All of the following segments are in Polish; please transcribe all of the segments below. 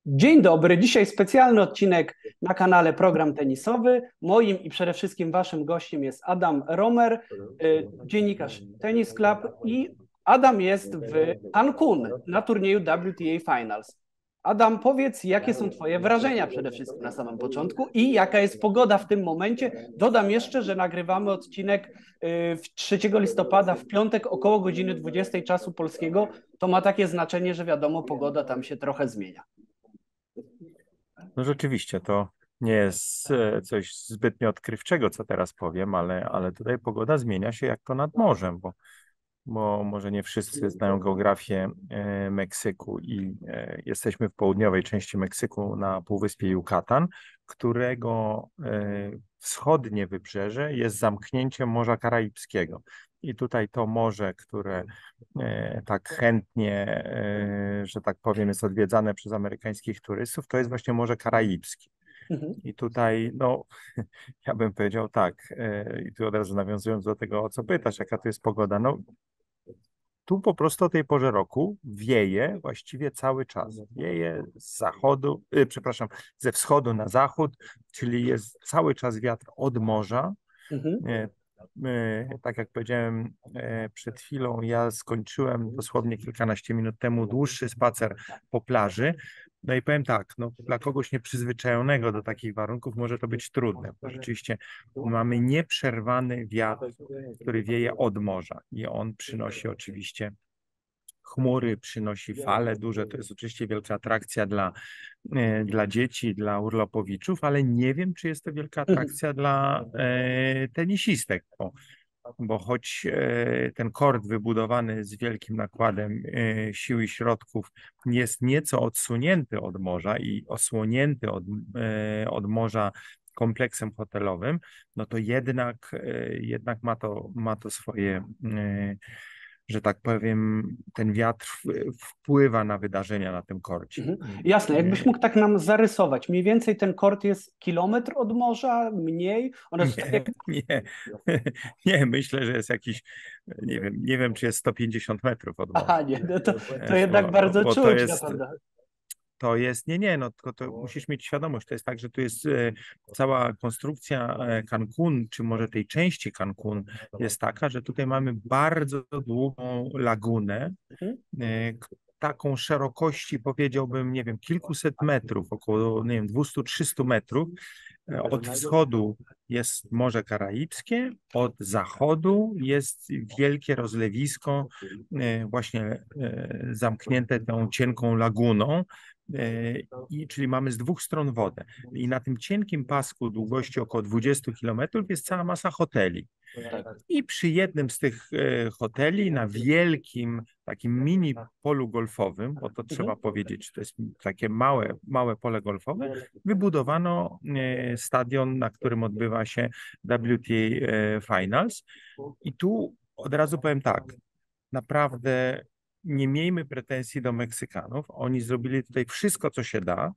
Dzień dobry, dzisiaj specjalny odcinek na kanale Program Tenisowy. Moim i przede wszystkim waszym gościem jest Adam Romer, dziennikarz Tennis Club i Adam jest w Cancun na turnieju WTA Finals. Adam, powiedz, jakie są twoje wrażenia przede wszystkim na samym początku i jaka jest pogoda w tym momencie. Dodam jeszcze, że nagrywamy odcinek 3 listopada w piątek około godziny 20 czasu polskiego. To ma takie znaczenie, że wiadomo, pogoda tam się trochę zmienia. No rzeczywiście, to nie jest coś zbytnio odkrywczego, co teraz powiem, ale tutaj pogoda zmienia się jak to nad morzem, bo może nie wszyscy znają geografię Meksyku i jesteśmy w południowej części Meksyku na półwyspie Yucatan, którego wschodnie wybrzeże jest zamknięciem Morza Karaibskiego. I tutaj to morze, które tak chętnie, że tak powiem, jest odwiedzane przez amerykańskich turystów, to jest właśnie Morze Karaibskie. I tutaj, no, ja bym powiedział tak, i tu od razu nawiązując do tego, o co pytasz, jaka to jest pogoda, no, tu po prostu o tej porze roku wieje właściwie cały czas. Wieje z zachodu, przepraszam, ze wschodu na zachód, czyli jest cały czas wiatr od morza. Tak jak powiedziałem przed chwilą, ja skończyłem dosłownie kilkanaście minut temu dłuższy spacer po plaży. No i powiem tak, no, dla kogoś nieprzyzwyczajonego do takich warunków może to być trudne, bo rzeczywiście mamy nieprzerwany wiatr, który wieje od morza i on przynosi oczywiście chmury, przynosi fale duże. To jest oczywiście wielka atrakcja dla dzieci, dla urlopowiczów, ale nie wiem, czy jest to wielka atrakcja dla tenisistek, bo choć ten kort wybudowany z wielkim nakładem sił i środków jest nieco odsunięty od morza i osłonięty od morza kompleksem hotelowym, no to jednak ma to swoje, że tak powiem, ten wiatr wpływa na wydarzenia na tym korcie. Jasne, jakbyś mógł tak nam zarysować, mniej więcej ten kort jest kilometr od morza, mniej? Nie, myślę, że jest jakiś, nie wiem, czy jest 150 metrów od morza. Aha, nie, no to jednak bardzo bo czuć, to jest, naprawdę. To jest, no tylko to musisz mieć świadomość, to jest tak, że tu jest cała konstrukcja Cancun, czy może tej części Cancun jest taka, że tutaj mamy bardzo długą lagunę, taką szerokości powiedziałbym, nie wiem, kilkuset metrów, około, nie wiem, 200-300 metrów. Od wschodu jest Morze Karaibskie, od zachodu jest wielkie rozlewisko, właśnie zamknięte tą cienką laguną, czyli mamy z dwóch stron wodę. I na tym cienkim pasku długości około 20 kilometrów jest cała masa hoteli. I przy jednym z tych hoteli na wielkim takim mini polu golfowym, bo to trzeba powiedzieć, to jest takie małe pole golfowe, wybudowano stadion, na którym odbywa się WTA Finals. I tu od razu powiem tak, naprawdę nie miejmy pretensji do Meksykanów. Oni zrobili tutaj wszystko, co się da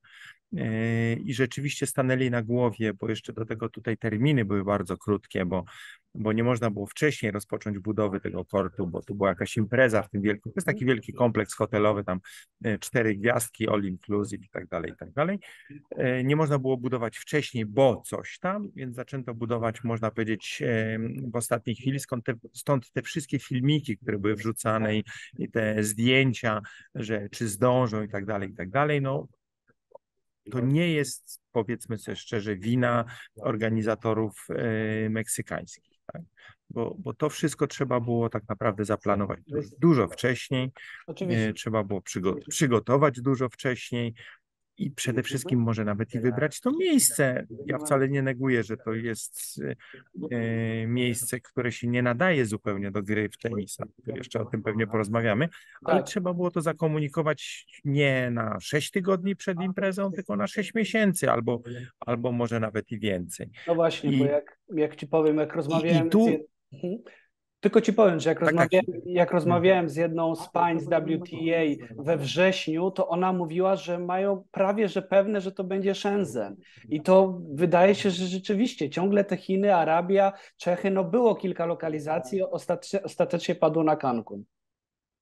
i rzeczywiście stanęli na głowie, bo jeszcze do tego tutaj terminy były bardzo krótkie, bo nie można było wcześniej rozpocząć budowy tego kortu, bo tu była jakaś impreza w tym wielkim, to jest taki wielki kompleks hotelowy, tam 4 gwiazdki, all inclusive i tak dalej, i tak dalej. Nie można było budować wcześniej, bo coś tam, więc zaczęto budować, można powiedzieć, w ostatniej chwili, stąd te wszystkie filmiki, które były wrzucane i te zdjęcia, że czy zdążą i tak dalej, no to nie jest, powiedzmy sobie szczerze, wina organizatorów meksykańskich, tak? Bo to wszystko trzeba było tak naprawdę zaplanować dużo wcześniej, trzeba było przygotować dużo wcześniej i przede wszystkim może nawet i wybrać to miejsce. Ja wcale nie neguję, że to jest miejsce, które się nie nadaje zupełnie do gry w tenisa. To jeszcze o tym pewnie porozmawiamy, ale trzeba było to zakomunikować nie na 6 tygodni przed imprezą, tylko na 6 miesięcy albo może nawet i więcej. No właśnie, bo jak ci powiem, jak rozmawiałem Tylko ci powiem, że jak rozmawiałem z jedną z pań z WTA we wrześniu, to ona mówiła, że mają prawie że pewne, że to będzie Shenzhen. I to wydaje się, że rzeczywiście ciągle te Chiny, Arabia, Czechy, no było kilka lokalizacji, ostatecznie padło na Cancun.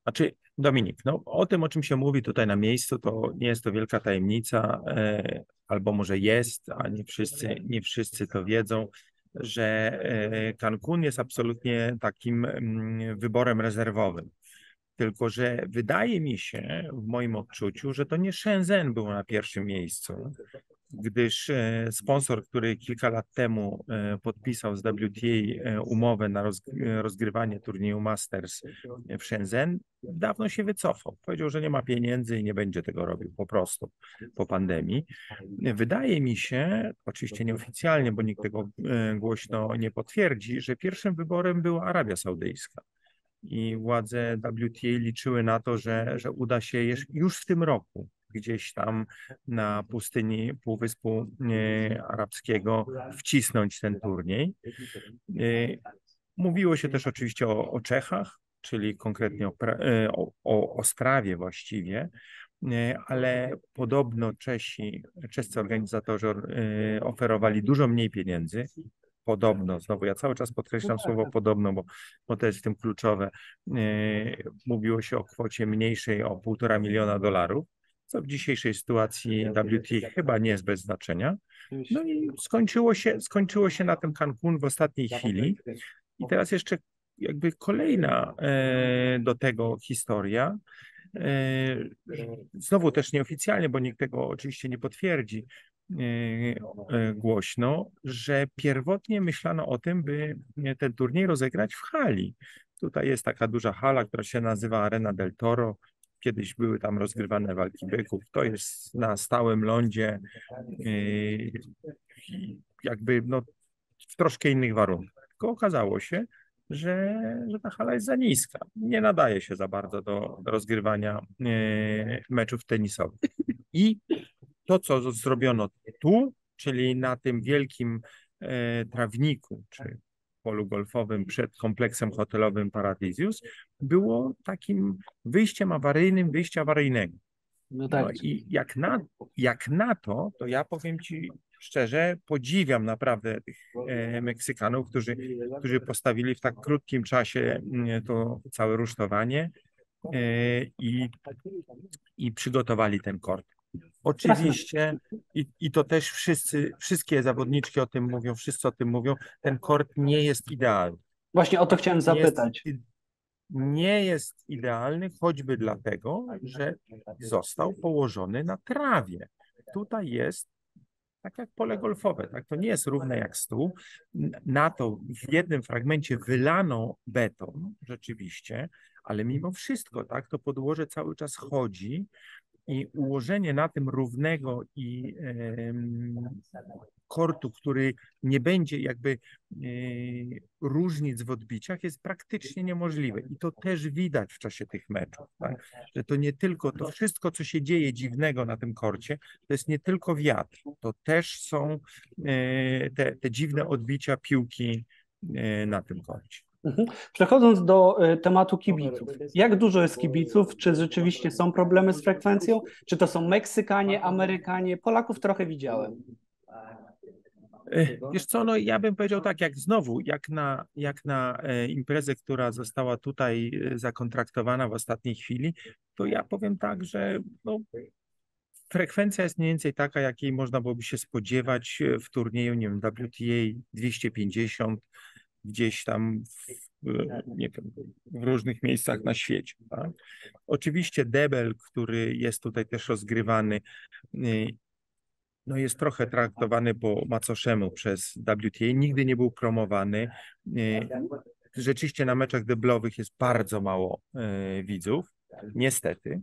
Znaczy, Dominik, no o tym, o czym się mówi tutaj na miejscu, to nie jest to wielka tajemnica, albo może jest, a nie wszyscy to wiedzą, że Cancun jest absolutnie takim wyborem rezerwowym. Tylko że wydaje mi się, w moim odczuciu, że to nie Shenzhen był na pierwszym miejscu, gdyż sponsor, który kilka lat temu podpisał z WTA umowę na rozgrywanie turnieju Masters w Shenzhen, dawno się wycofał. Powiedział, że nie ma pieniędzy i nie będzie tego robił po prostu po pandemii. Wydaje mi się, oczywiście nieoficjalnie, bo nikt tego głośno nie potwierdzi, że pierwszym wyborem była Arabia Saudyjska. I władze WTA liczyły na to, że uda się już w tym roku gdzieś tam na pustyni Półwyspu Arabskiego wcisnąć ten turniej. Mówiło się też oczywiście o Czechach, czyli konkretnie o Ostrawie właściwie, ale podobno czescy organizatorzy oferowali dużo mniej pieniędzy. Podobno, znowu ja cały czas podkreślam słowo podobno, bo to jest w tym kluczowe. Mówiło się o kwocie mniejszej o $1,5 miliona, co w dzisiejszej sytuacji WTA chyba nie jest bez znaczenia. No i skończyło się na tym Cancun w ostatniej chwili. I teraz jeszcze jakby kolejna do tego historia. Znowu też nieoficjalnie, bo nikt tego oczywiście nie potwierdzi głośno, że pierwotnie myślano o tym, by ten turniej rozegrać w hali. Tutaj jest taka duża hala, która się nazywa Arena del Toro. Kiedyś były tam rozgrywane walki byków. To jest na stałym lądzie, jakby no, w troszkę innych warunkach. Tylko okazało się, że ta hala jest za niska. Nie nadaje się za bardzo do rozgrywania meczów tenisowych. I to, co zrobiono tu, czyli na tym wielkim trawniku, czy polu golfowym przed kompleksem hotelowym Paradisius, było takim wyjściem awaryjnego. No tak. No i jak na to ja powiem Ci szczerze, podziwiam naprawdę tych Meksykanów, którzy postawili w tak krótkim czasie to całe rusztowanie i przygotowali ten kort. Oczywiście, i to też wszystkie zawodniczki o tym mówią, wszyscy o tym mówią, ten kort nie jest idealny. Właśnie o to chciałem zapytać. Nie jest idealny, choćby dlatego, że został położony na trawie. Tutaj jest tak jak pole golfowe, tak? To nie jest równe jak stół. Na to w jednym fragmencie wylano beton, rzeczywiście, ale mimo wszystko, tak, to podłoże cały czas chodzi i ułożenie na tym równego i kortu, który nie będzie jakby różnic w odbiciach, jest praktycznie niemożliwe. I to też widać w czasie tych meczów, tak? Że to nie tylko to wszystko, co się dzieje dziwnego na tym korcie, to jest nie tylko wiatr, to też są te dziwne odbicia piłki na tym korcie. Przechodząc do tematu kibiców. Jak dużo jest kibiców? Czy rzeczywiście są problemy z frekwencją? Czy to są Meksykanie, Amerykanie? Polaków trochę widziałem. Wiesz co, no ja bym powiedział tak, jak na imprezę, która została tutaj zakontraktowana w ostatniej chwili, to ja powiem tak, że no, frekwencja jest mniej więcej taka, jakiej można byłoby się spodziewać w turnieju, nie wiem, WTA 250, gdzieś tam nie wiem, w różnych miejscach na świecie. Tak? Oczywiście debel, który jest tutaj też rozgrywany, no jest trochę traktowany po macoszemu przez WTA, nigdy nie był promowany. Rzeczywiście na meczach deblowych jest bardzo mało widzów, niestety.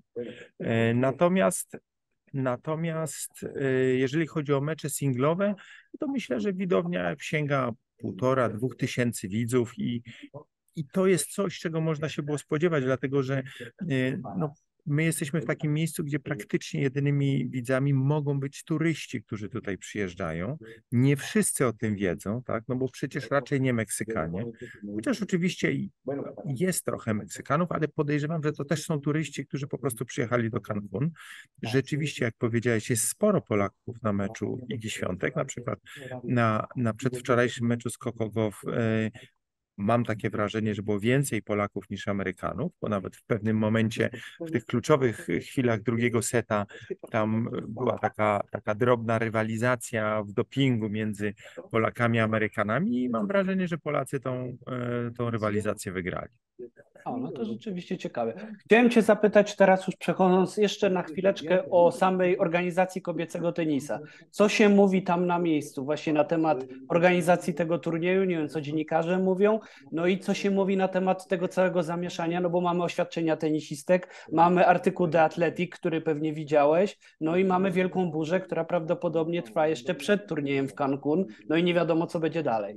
Natomiast jeżeli chodzi o mecze singlowe, to myślę, że widownia sięga 1,5–2 tysięcy widzów i to jest coś, czego można się było spodziewać, dlatego że no, my jesteśmy w takim miejscu, gdzie praktycznie jedynymi widzami mogą być turyści, którzy tutaj przyjeżdżają. Nie wszyscy o tym wiedzą, tak? No bo przecież raczej nie Meksykanie. Chociaż oczywiście jest trochę Meksykanów, ale podejrzewam, że to też są turyści, którzy po prostu przyjechali do Cancun. Rzeczywiście, jak powiedziałeś, jest sporo Polaków na meczu Igi Świątek, na przykład na przedwczorajszym meczu z Coco Gauff mam takie wrażenie, że było więcej Polaków niż Amerykanów, bo nawet w pewnym momencie, w tych kluczowych chwilach drugiego seta, tam była taka drobna rywalizacja w dopingu między Polakami a Amerykanami i mam wrażenie, że Polacy tą rywalizację wygrali. O, no to rzeczywiście ciekawe. Chciałem Cię zapytać teraz, już przechodząc jeszcze na chwileczkę o samej organizacji kobiecego tenisa. Co się mówi tam na miejscu właśnie na temat organizacji tego turnieju? Nie wiem, co dziennikarze mówią. No i co się mówi na temat tego całego zamieszania, no bo mamy oświadczenia tenisistek, mamy artykuł The Athletic, który pewnie widziałeś, no i mamy wielką burzę, która prawdopodobnie trwa jeszcze przed turniejem w Cancun, no i nie wiadomo, co będzie dalej.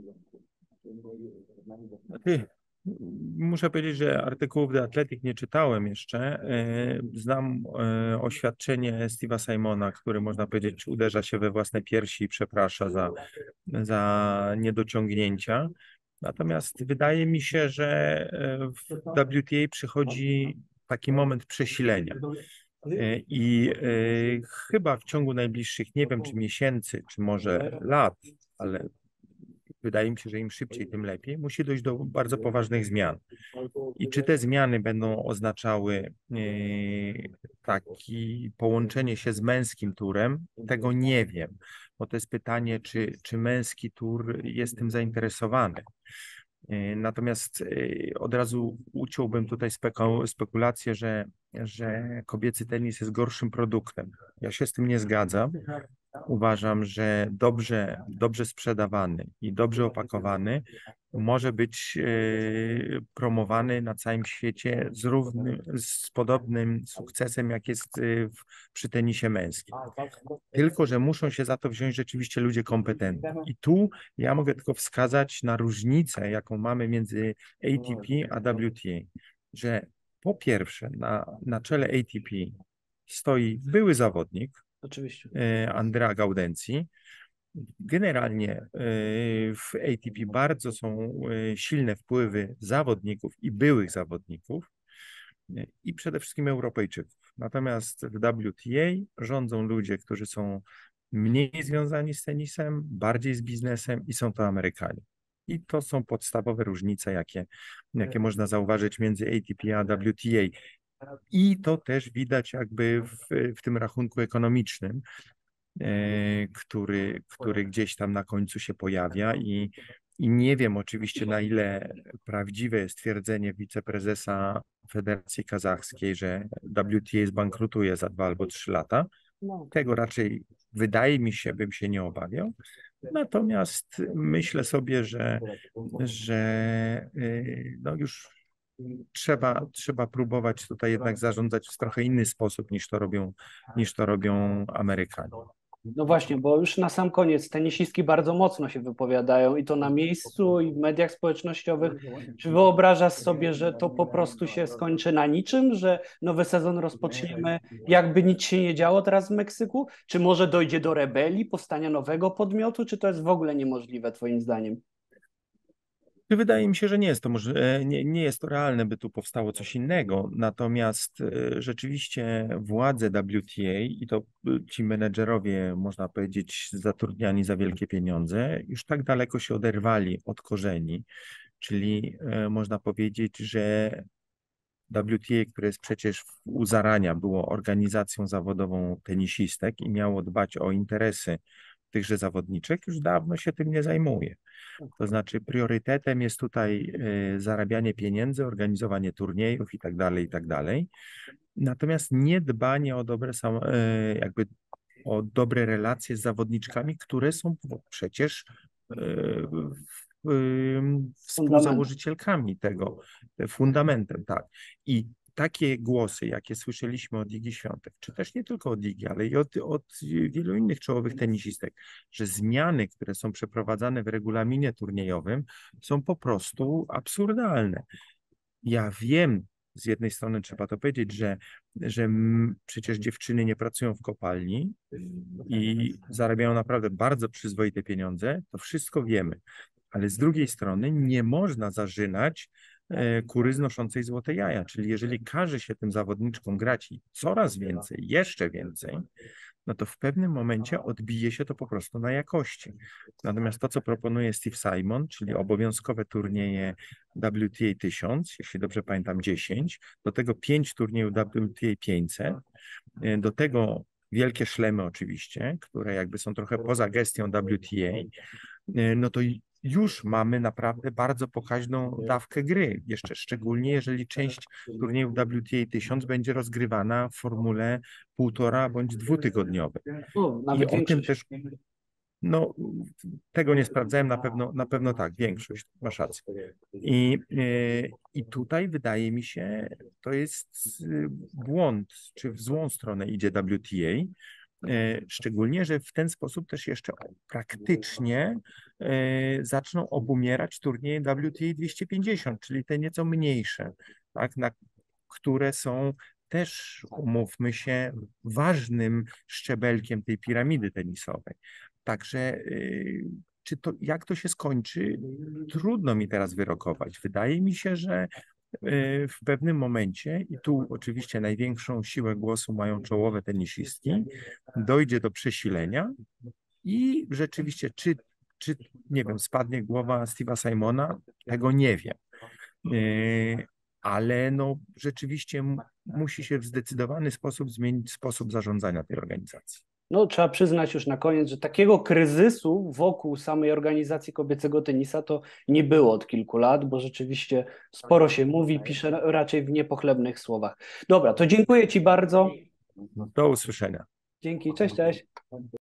Muszę powiedzieć, że artykułów The Athletic nie czytałem jeszcze. Znam oświadczenie Steve'a Simona, który można powiedzieć uderza się we własne piersi i przeprasza za niedociągnięcia. Natomiast wydaje mi się, że w WTA przychodzi taki moment przesilenia. I chyba w ciągu najbliższych, nie wiem, czy miesięcy, czy może lat, ale wydaje mi się, że im szybciej, tym lepiej, musi dojść do bardzo poważnych zmian. I czy te zmiany będą oznaczały takie połączenie się z męskim turem, tego nie wiem, bo to jest pytanie, czy męski tur jest tym zainteresowany. Natomiast od razu uciąłbym tutaj spekulację, że kobiecy tenis jest gorszym produktem. Ja się z tym nie zgadzam. Uważam, że dobrze sprzedawany i dobrze opakowany może być promowany na całym świecie z podobnym sukcesem, jak jest przy tenisie męskim. Tylko że muszą się za to wziąć rzeczywiście ludzie kompetentni. I tu ja mogę tylko wskazać na różnicę, jaką mamy między ATP a WTA, że po pierwsze na czele ATP stoi były zawodnik, Oczywiście. Andrea Gaudenzi. Generalnie w ATP bardzo są silne wpływy zawodników i byłych zawodników i przede wszystkim Europejczyków. Natomiast w WTA rządzą ludzie, którzy są mniej związani z tenisem, bardziej z biznesem i są to Amerykanie. I to są podstawowe różnice, jakie można zauważyć między ATP a WTA. I to też widać jakby w tym rachunku ekonomicznym, który gdzieś tam na końcu się pojawia i nie wiem oczywiście, na ile prawdziwe jest twierdzenie wiceprezesa Federacji Kazachskiej, że WTA zbankrutuje za 2 albo 3 lata. Tego raczej wydaje mi się, bym się nie obawiał. Natomiast myślę sobie, że no już trzeba próbować tutaj jednak zarządzać w trochę inny sposób niż to robią Amerykanie. No właśnie, bo już na sam koniec tenisistki bardzo mocno się wypowiadają i to na miejscu i w mediach społecznościowych. Czy wyobrażasz sobie, że to po prostu się skończy na niczym, że nowy sezon rozpoczniemy jakby nic się nie działo teraz w Meksyku? Czy może dojdzie do rebelii, powstania nowego podmiotu, czy to jest w ogóle niemożliwe twoim zdaniem? Wydaje mi się, że nie jest to nie jest to realne, by tu powstało coś innego. Natomiast rzeczywiście władze WTA i to ci menedżerowie, można powiedzieć, zatrudniani za wielkie pieniądze, już tak daleko się oderwali od korzeni, czyli można powiedzieć, że WTA, które jest przecież u zarania było organizacją zawodową tenisistek i miało dbać o interesy tychże zawodniczek, już dawno się tym nie zajmuje. To znaczy priorytetem jest tutaj zarabianie pieniędzy, organizowanie turniejów i tak dalej, i tak dalej. Natomiast nie dbanie o o dobre relacje z zawodniczkami, które są przecież współzałożycielkami tego, fundamentem, tak. I takie głosy, jakie słyszeliśmy od Igi Świątek, czy też nie tylko od Igi, ale i od wielu innych czołowych tenisistek, że zmiany, które są przeprowadzane w regulaminie turniejowym, są po prostu absurdalne. Ja wiem, z jednej strony trzeba to powiedzieć, że przecież dziewczyny nie pracują w kopalni i zarabiają naprawdę bardzo przyzwoite pieniądze, to wszystko wiemy. Ale z drugiej strony nie można zarzynać kury znoszącej złote jaja, czyli jeżeli każe się tym zawodniczkom grać i coraz więcej, jeszcze więcej, no to w pewnym momencie odbije się to po prostu na jakości. Natomiast to, co proponuje Steve Simon, czyli obowiązkowe turnieje WTA 1000, jeśli dobrze pamiętam 10, do tego 5 turniejów WTA 500, do tego wielkie szlemy oczywiście, które jakby są trochę poza gestią WTA, no to już mamy naprawdę bardzo pokaźną dawkę gry. Jeszcze szczególnie, jeżeli część turniejów WTA 1000 będzie rozgrywana w formule 1,5 bądź 2-tygodniowej. I o tym też, no tego nie sprawdzałem, na pewno tak, większość, masz rację. I tutaj wydaje mi się, to jest błąd, czy w złą stronę idzie WTA, szczególnie, że w ten sposób też jeszcze praktycznie zaczną obumierać turnieje WTA 250, czyli te nieco mniejsze, tak, na które są też, umówmy się, ważnym szczebelkiem tej piramidy tenisowej. Także jak to się skończy, trudno mi teraz wyrokować. Wydaje mi się, że w pewnym momencie, i tu oczywiście największą siłę głosu mają czołowe tenisistki, dojdzie do przesilenia i rzeczywiście, czy nie wiem, spadnie głowa Steve'a Simona, tego nie wiem. Ale no, rzeczywiście musi się w zdecydowany sposób zmienić sposób zarządzania tej organizacji. No, trzeba przyznać już na koniec, że takiego kryzysu wokół samej organizacji kobiecego tenisa to nie było od kilku lat, bo rzeczywiście sporo się mówi, pisze raczej w niepochlebnych słowach. Dobra, to dziękuję Ci bardzo. Do usłyszenia. Dzięki, cześć, cześć.